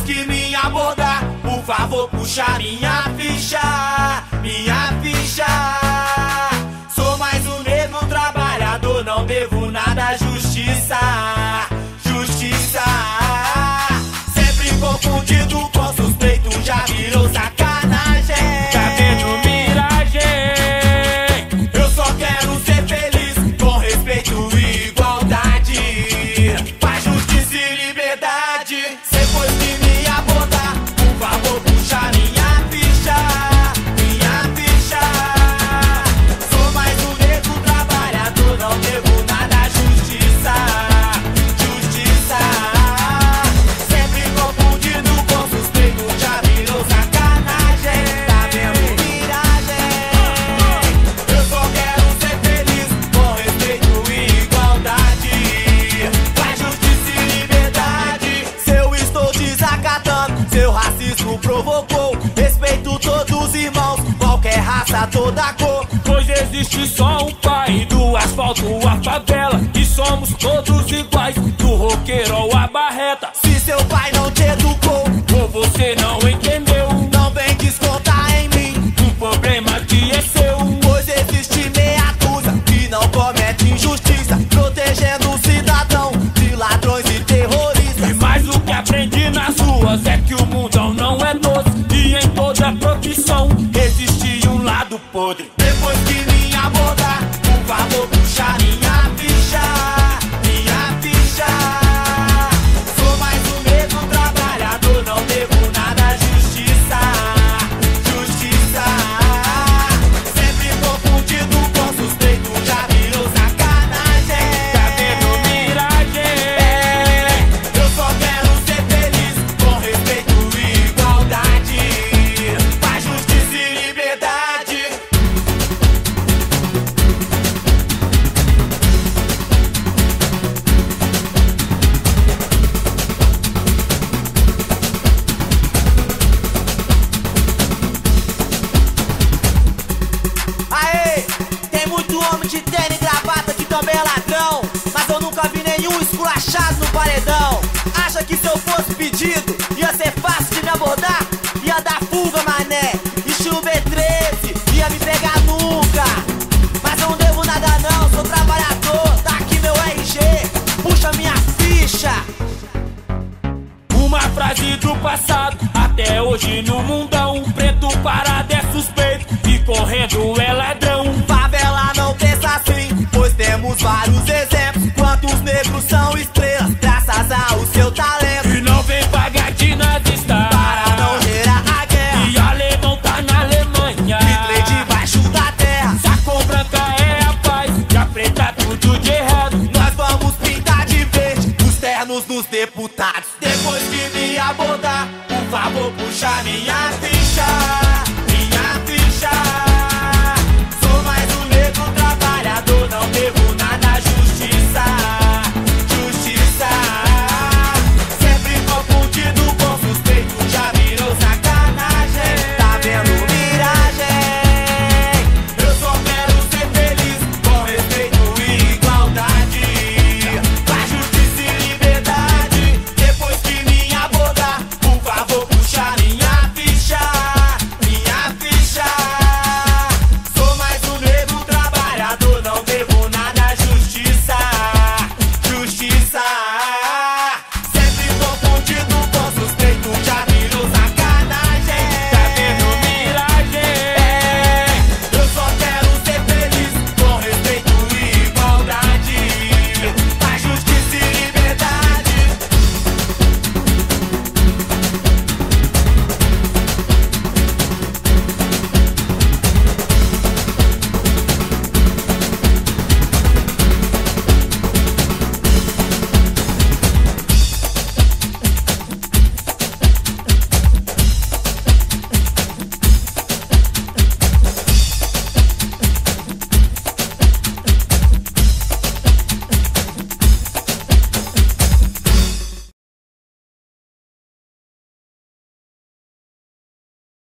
que me abordar, por favor, puxa minha ficha, minha ficha. Sou mais um negro trabalhador, não devo nada à justiça, justiça. Sempre confundido com suspeito, já virou sacanagem. Tá vendo miragem? Eu só quero ser feliz, com respeito e igualdade, paz, justiça e liberdade. Depois que me abordar, por favor, puxa minha ficha, minha ficha. Sou mais um negro trabalhador, não devo nada à justiça, justiça. Sempre confundido com suspeito, já virou sacanagem. Tá vendo miragem? Eu só quero ser feliz, com respeito e igualdade, paz, justiça e liberdade. Se eu estou desacatando, seu racismo provocou. Respeito todos os irmãos, qualquer raça, toda cor. Pois existe só um pai, do asfalto à favela, e somos todos iguais, do roqueiro ao a barreta. Se seu pai não te educou, Ou você não entendeu não vem descontar em mim, o problema que é seu. pois existe meia dúzia que não comete injustiça, protegendo o cidadão de ladrões e terroristas. E mais o que aprendi nas ruas é que o mundão não é doce, e em toda profissão existe um lado podre. Depois que me abordar, por favor, puxa minha ficha, minha ficha. Sou mais um negro trabalhador, não devo nada à justiça, justiça. Sempre confundido com suspeito, já virou sacanagem. Tá vendo miragem? Eu só quero ser feliz, com respeito e igualdade, paz, justiça e liberdade. Aê, tem muito homem de tênis e gravata que também é ladrão, mas eu nunca vi nenhum esculachado no paredão. Acha que se eu fosse pedido, ia ser fácil de me abordar? Ia dar fuga, mané, estilo B13, ia me pegar nunca. Mas eu não devo nada não, sou trabalhador, tá aqui meu RG, puxa minha ficha. Uma frase do passado, até hoje no mundão, preto parado é suspeito e correndo é ladrão. Favela não pensa assim, pois temos vários exemplos. Quantos negros são estrelas, graças ao seu talento. E não vem pagar de nazista Para não gerar a guerra, e alemão tá na Alemanha. Hitler debaixo da terra. Saco branca é a paz, e a preta tudo de errado. Nós vamos pintar de verde os ternos dos deputados. Depois que me abordar, por favor, puxa minha ficha,